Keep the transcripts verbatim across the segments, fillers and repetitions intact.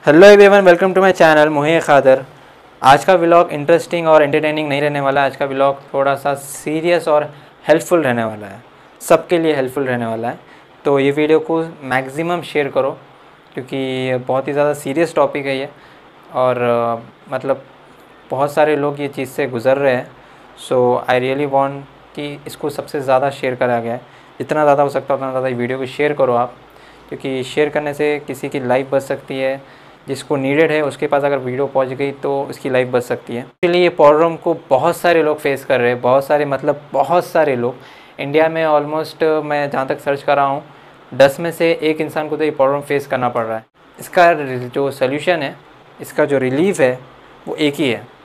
Hello everyone, welcome to my channel Mohi ए qader। आज का व्लॉग इंटरेस्टिंग और एंटरटेनिंग नहीं रहने वाला है। आज का व्लॉग थोड़ा सा सीरियस और हेल्पफुल रहने वाला है, सबके लिए हेल्पफुल रहने वाला है। तो ये वीडियो को मैक्सिमम शेयर करो क्योंकि बहुत ही ज़्यादा सीरियस टॉपिक है ये और uh, मतलब बहुत सारे लोग ये चीज़ से गुज़र रहे हैं। सो आई रियली वांट कि इसको सबसे ज़्यादा शेयर करा गया है। जितना ज़्यादा हो सकता है उतना ज़्यादा वीडियो को शेयर करो आप, क्योंकि शेयर करने से किसी की लाइफ बच सकती है। जिसको नीडेड है उसके पास अगर वीडियो पहुंच गई तो उसकी लाइफ बच सकती है। इसलिए ये प्रॉब्लम को बहुत सारे लोग फेस कर रहे हैं, बहुत सारे मतलब बहुत सारे लोग इंडिया में। ऑलमोस्ट मैं जहाँ तक सर्च कर रहा हूँ, दस में से एक इंसान को तो ये प्रॉब्लम फेस करना पड़ रहा है। इसका जो सोल्यूशन है, इसका जो रिलीफ है वो एक ही है,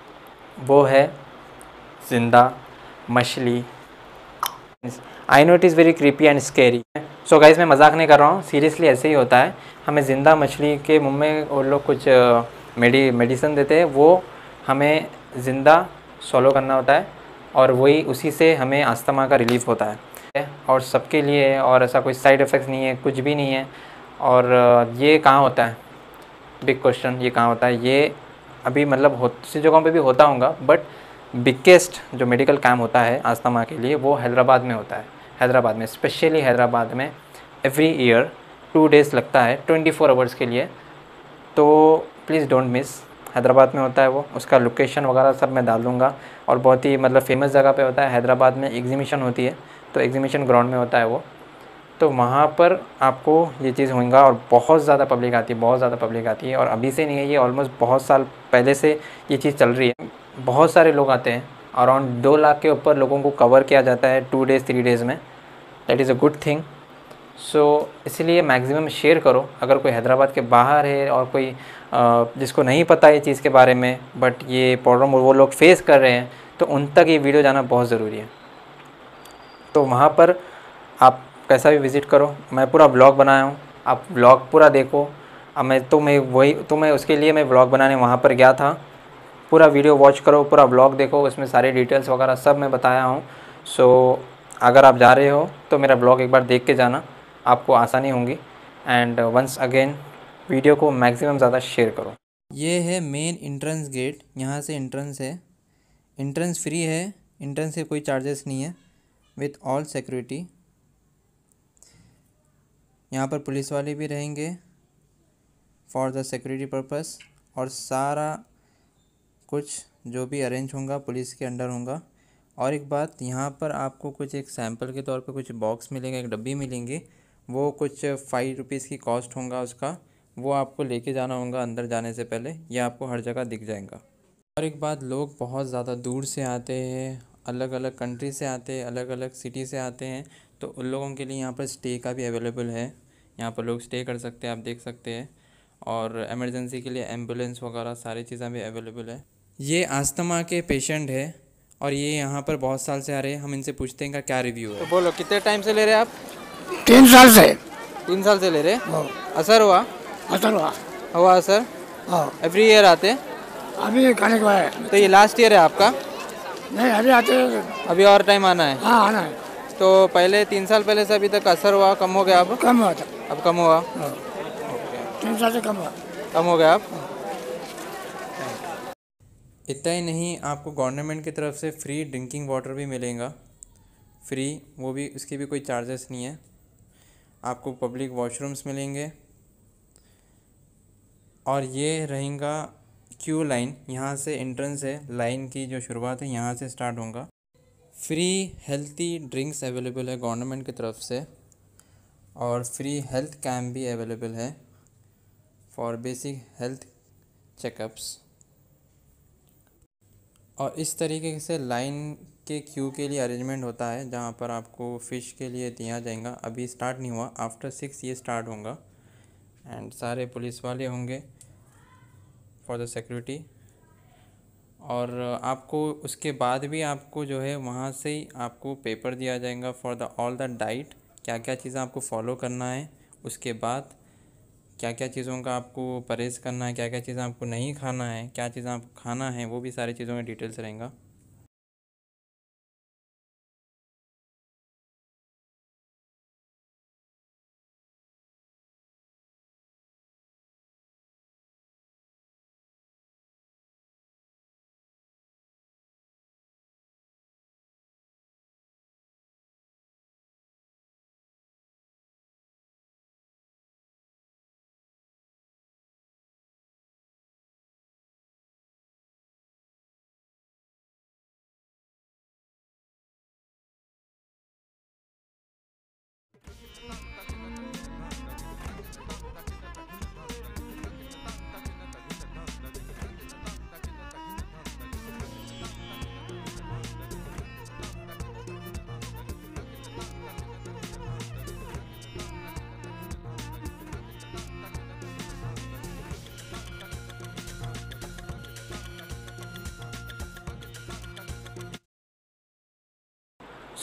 वो है जिंदा मछली। I know it is very creepy and scary. So guys, मैं मजाक नहीं कर रहा हूँ, सीरियसली ऐसे ही होता है। हमें ज़िंदा मछली के मुंह में वो लोग कुछ मेडि मेडिसिन देते हैं, वो हमें ज़िंदा सॉलो करना होता है और वही उसी से हमें अस्थमा का रिलीफ होता है। और सबके लिए है और ऐसा कोई साइड इफ़ेक्ट्स नहीं है, कुछ भी नहीं है। और ये कहाँ होता है, बिग क्वेश्चन, ये कहाँ होता है? ये अभी मतलब हो दूसरी जगहों पे भी होता होगा, बट बिगेस्ट जो मेडिकल कैंप होता है अस्थमा के लिए वो हैदराबाद में होता है। हैदराबाद में, स्पेशली हैदराबाद में एवरी ईयर टू डेज़ लगता है ट्वेंटी फोर आवर्स के लिए। तो प्लीज़ डोंट मिस, हैदराबाद में होता है वो। उसका लोकेशन वगैरह सब मैं डाल दूँगा। और बहुत ही मतलब फेमस जगह पे होता है हैदराबाद में। एग्जीबिशन होती है, तो एग्जीबिशन ग्राउंड में होता है वो। तो वहाँ पर आपको ये चीज़ होगा और बहुत ज़्यादा पब्लिक आती है, बहुत ज़्यादा पब्लिक आती है। और अभी से नहीं है, ये ऑलमोस्ट बहुत साल पहले से ये चीज़ चल रही है। बहुत सारे लोग आते हैं, अराउंड दो लाख के ऊपर लोगों को कवर किया जाता है टू डेज़ थ्री डेज़ में। That is a good thing. So इसलिए मैक्सिमम शेयर करो। अगर कोई हैदराबाद के बाहर है और कोई जिसको नहीं पता ये चीज़ के बारे में, बट ये प्रॉब्लम वो लोग फेस कर रहे हैं, तो उन तक ये वीडियो जाना बहुत ज़रूरी है। तो वहाँ पर आप कैसा भी विज़िट करो, मैं पूरा ब्लॉग बनाया हूँ, आप ब्लॉग पूरा देखो। अब मैं तो मैं वही तो मैं उसके लिए मैं ब्लॉग बनाने वहाँ पर गया था। पूरा वीडियो वॉच करो, पूरा ब्लॉग देखो, उसमें सारी डिटेल्स वगैरह सब मैं बताया हूँ। सो अगर आप जा रहे हो तो मेरा ब्लॉग एक बार देख के जाना, आपको आसानी होगी। एंड वंस अगेन, वीडियो को मैक्सिमम ज़्यादा शेयर करो। ये है मेन एंट्रेंस गेट, यहाँ से एंट्रेंस है। एंट्रेंस फ्री है, एंट्रेंस के कोई चार्जेस नहीं है, विथ ऑल सिक्योरिटी। यहाँ पर पुलिस वाले भी रहेंगे फॉर द सिक्योरिटी पर्पस, और सारा कुछ जो भी अरेंज होगा पुलिस के अंडर होगा। और एक बात, यहाँ पर आपको कुछ एक सैंपल के तौर पे कुछ बॉक्स मिलेगा, एक डब्बी मिलेंगी, वो कुछ फाइव रुपीज़ की कॉस्ट होगा उसका। वो आपको लेके जाना होगा अंदर जाने से पहले, ये आपको हर जगह दिख जाएगा। और एक बात, लोग बहुत ज़्यादा दूर से आते हैं, अलग अलग कंट्री से आते हैं, अलग अलग सिटी से आते हैं, तो उन लोगों के लिए यहाँ पर स्टे का भी अवेलेबल है। यहाँ पर लोग स्टे कर सकते हैं, आप देख सकते हैं। और इमरजेंसी के लिए एम्बुलेंस वगैरह सारी चीज़ें भी अवेलेबल है। ये अस्थमा के पेशेंट है और ये यहाँ पर बहुत साल से आ रहे हैं। हम इनसे पूछते हैं इनका क्या रिव्यू है। तो बोलो, कितने टाइम से ले रहे हैं आप? तीन साल से। तीन साल से ले रहे हैं। असर हुआ? असर हुआ हुआ असर? हाँ। एवरी ईयर आते? अभी खाने को है। तो ये लास्ट ईयर है आपका? नहीं, अभी आते। अभी और टाइम आना है? हाँ, आना है। तो पहले तीन साल पहले से अभी तक असर हुआ, कम हो गया? अब कम हुआ था। अब कम हुआ? तीन साल से कम हुआ। कम हो गया आप? इतना ही नहीं, आपको गवर्नमेंट की तरफ से फ्री ड्रिंकिंग वाटर भी मिलेगा, फ्री, वो भी, उसकी भी कोई चार्जेस नहीं है। आपको पब्लिक वॉशरूम्स मिलेंगे। और ये रहेगा क्यू लाइन, यहाँ से एंट्रेंस है, लाइन की जो शुरुआत है यहाँ से स्टार्ट होगा। फ्री हेल्थी ड्रिंक्स अवेलेबल है गवर्नमेंट की तरफ से, और फ्री हेल्थ कैंप भी अवेलेबल है फॉर बेसिक हेल्थ चेकअप्स। और इस तरीके से लाइन के क्यू के लिए अरेंजमेंट होता है, जहाँ पर आपको फ़िश के लिए दिया जाएगा। अभी स्टार्ट नहीं हुआ, आफ्टर सिक्स ये स्टार्ट होगा। एंड सारे पुलिस वाले होंगे फॉर द सिक्योरिटी। और आपको उसके बाद भी आपको जो है वहाँ से ही आपको पेपर दिया जाएगा for the all the diet, क्या क्या चीज़ें आपको फॉलो करना है। उसके बाद क्या क्या चीज़ों का आपको परहेज़ करना है, क्या क्या चीज़ें आपको नहीं खाना है, क्या चीज़ें आपको खाना है, वो भी सारी चीज़ों में डिटेल्स रहेगा।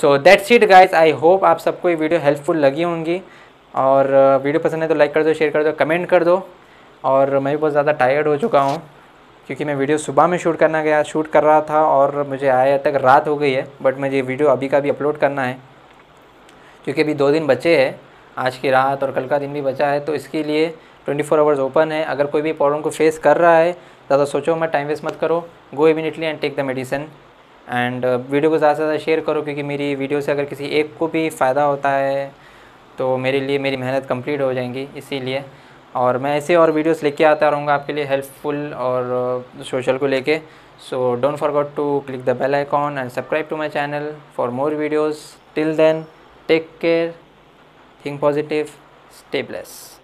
So that's it guys, I hope आप सबको ये वीडियो हेल्पफुल लगी होंगी, और वीडियो पसंद है तो लाइक कर दो, शेयर कर दो, कमेंट कर दो। और मैं भी बहुत ज़्यादा टायर्ड हो चुका हूँ क्योंकि मैं वीडियो सुबह में शूट करना गया शूट कर रहा था और मुझे आया तक रात हो गई है। बट मुझे वीडियो अभी का भी अपलोड करना है क्योंकि अभी दो दिन बचे हैं, आज की रात और कल का दिन भी बचा है। तो इसके लिए ट्वेंटी फोर आवर्स ओपन है। अगर कोई भी प्रॉब्लम को फेस कर रहा है, ज़्यादा सोचो मत, टाइम वेस्ट मत करो, go immediately and take the medicine. And video को ज़्यादा से ज़्यादा शेयर करो क्योंकि मेरी वीडियो से अगर किसी एक को भी फ़ायदा होता है तो मेरे लिए मेरी मेहनत कंप्लीट हो जाएंगी। इसीलिए और मैं ऐसे और वीडियोस लेके आता रहूँगा आपके लिए हेल्पफुल और सोशल को लेके। So don't forget to click the bell icon and subscribe to my channel for more videos. Till then, take care, think positive, stay blessed.